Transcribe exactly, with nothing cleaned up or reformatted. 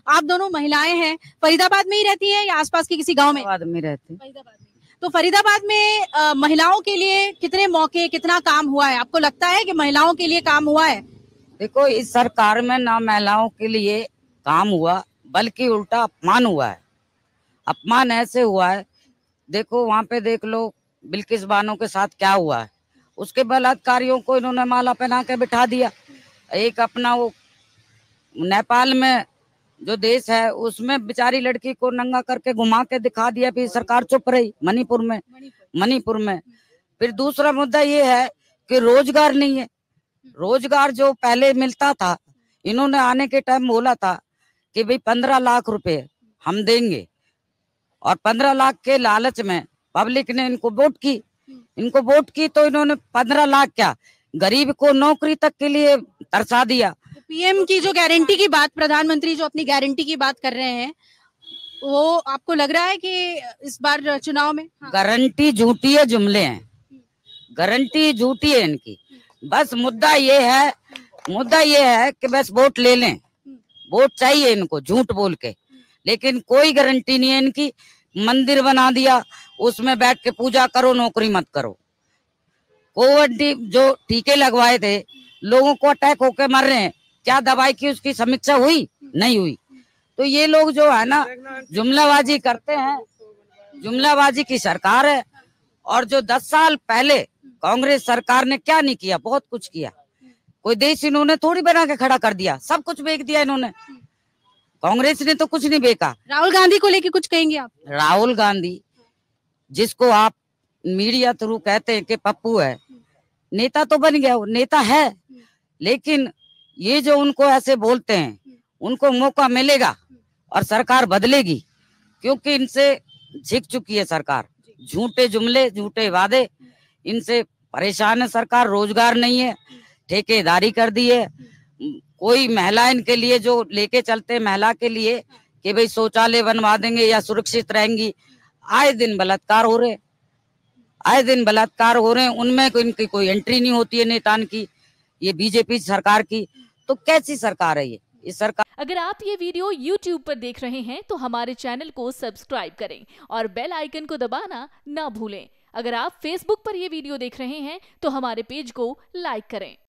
आप दोनों महिलाएं हैं, फरीदाबाद में ही रहती हैं या आसपास के किसी गांव में? फरीदाबाद में रहती। फरीदाबाद में। तो फरीदाबाद में अ, महिलाओं के लिए कितने मौके, कितना काम हुआ है? आपको लगता है कि महिलाओं के लिए काम हुआ है? देखो, इस सरकार में ना महिलाओं के लिए काम हुआ, बल्कि उल्टा अपमान हुआ है। अपमान ऐसे हुआ है, देखो वहां पे देख लो बिल्किस बानो के साथ क्या हुआ है। उसके बलात्कारियों को इन्होंने माला पहना के बिठा दिया। एक अपना वो नेपाल में जो देश है उसमें बेचारी लड़की को नंगा करके घुमा के दिखा दिया, फिर सरकार चुप रही। मणिपुर में मणिपुर में फिर दूसरा मुद्दा ये है कि रोजगार नहीं है। रोजगार जो पहले मिलता था, इन्होंने आने के टाइम बोला था कि भाई पंद्रह लाख रुपए हम देंगे, और पंद्रह लाख के लालच में पब्लिक ने इनको वोट की इनको वोट की तो इन्होंने पंद्रह लाख क्या, गरीब को नौकरी तक के लिए तरसा दिया। पीएम की जो गारंटी की बात, प्रधानमंत्री जो अपनी गारंटी की बात कर रहे हैं, वो आपको लग रहा है कि इस बार चुनाव में? हाँ। गारंटी झूठी है, जुमले हैं। गारंटी झूठी है इनकी। बस मुद्दा ये है मुद्दा ये है कि बस वोट ले लें, वोट चाहिए इनको झूठ बोल के, लेकिन कोई गारंटी नहीं है इनकी। मंदिर बना दिया, उसमें बैठ के पूजा करो, नौकरी मत करो। कोविड जो टीके लगवाए थे, लोगों को अटैक होके मर रहे हैं, क्या दवाई की उसकी समीक्षा हुई? नहीं हुई। तो ये लोग जो है ना जुमलाबाजी करते हैं, जुमलाबाजी की सरकार है। और जो दस साल पहले कांग्रेस सरकार ने क्या नहीं किया, बहुत कुछ किया। कोई देश इन्होंने थोड़ी बना के खड़ा कर दिया, सब कुछ बेच दिया इन्होंने। कांग्रेस ने तो कुछ नहीं बेचा। राहुल गांधी को लेके कुछ कहेंगे आप? राहुल गांधी, जिसको आप मीडिया थ्रू कहते हैं कि पप्पू है, नेता तो बन गया, वो नेता है, लेकिन ये जो उनको ऐसे बोलते हैं, उनको मौका मिलेगा और सरकार बदलेगी, क्योंकि इनसे झिक चुकी है सरकार। झूठे जुमले, झूठे वादे, इनसे परेशान है सरकार। रोजगार नहीं है, ठेकेदारी कर दी है। कोई महिला इनके लिए जो लेके चलते महिला के लिए कि भाई शौचालय बनवा देंगे या सुरक्षित रहेंगी, आए दिन बलात्कार हो रहे आए दिन बलात्कार हो रहे हैं। उनमें को इनकी कोई एंट्री नहीं होती है नेतान की, ये बीजेपी सरकार की। तो कैसी सरकार है ये इस सरकार? अगर आप ये वीडियो यूट्यूब पर देख रहे हैं तो हमारे चैनल को सब्सक्राइब करें और बेल आइकन को दबाना ना भूलें। अगर आप फेसबुक पर ये वीडियो देख रहे हैं तो हमारे पेज को लाइक करें।